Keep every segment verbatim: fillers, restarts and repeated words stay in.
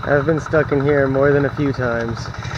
I've been stuck in here more than a few times.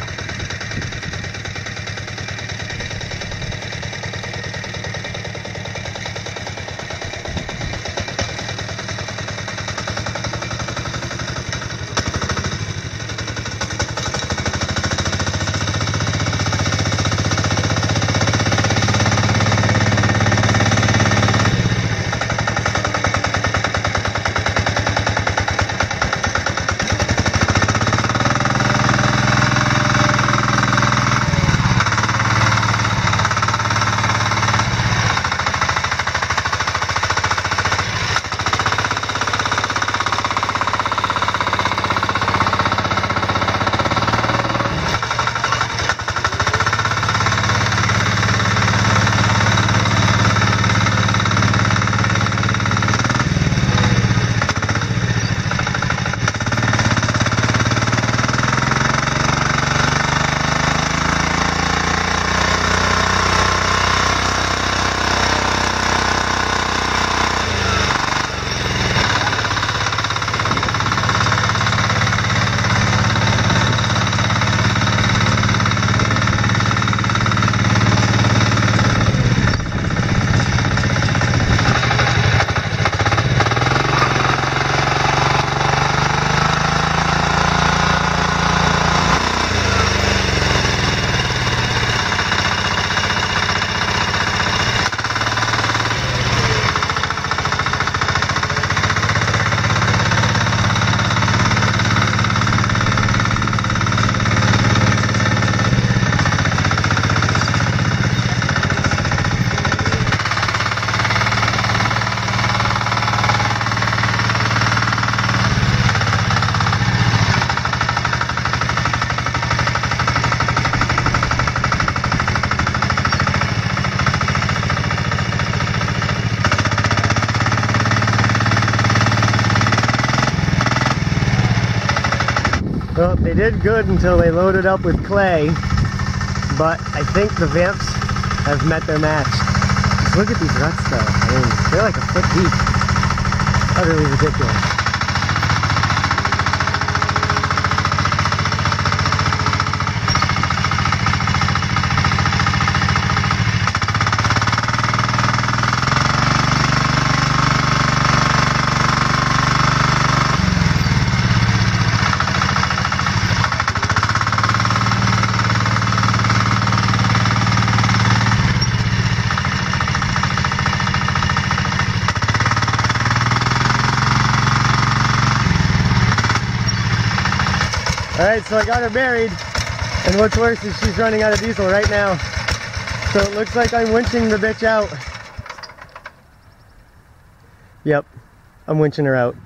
Well, they did good until they loaded up with clay, but I think the vamps have met their match. Just look at these ruts though. I mean, they're like a foot deep. Utterly ridiculous. Alright, so I got her buried, and what's worse is she's running out of diesel right now. So it looks like I'm winching the bitch out. Yep, I'm winching her out.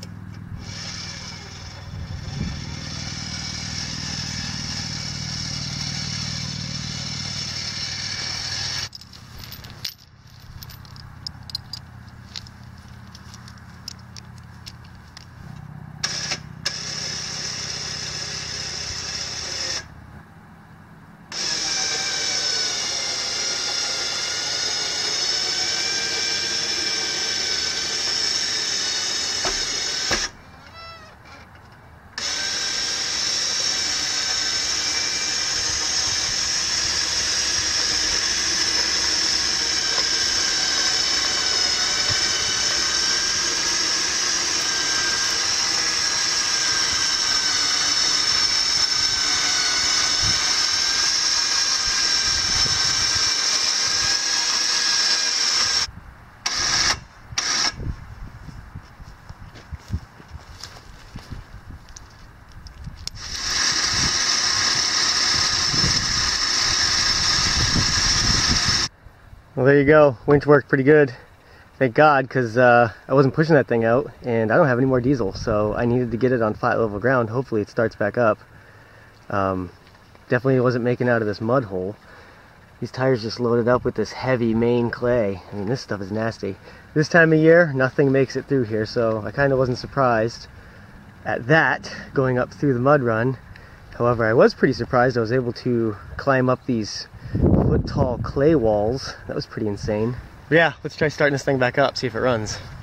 Well, there you go. Winch worked pretty good. Thank God, because uh, I wasn't pushing that thing out, and I don't have any more diesel, so I needed to get it on flat level ground. Hopefully it starts back up. Um, definitely wasn't making out of this mud hole. These tires just loaded up with this heavy main clay. I mean, this stuff is nasty. This time of year, nothing makes it through here, so I kind of wasn't surprised at that, going up through the mud run. However, I was pretty surprised I was able to climb up these foot tall clay walls. That was pretty insane. But yeah, let's try starting this thing back up, see if it runs.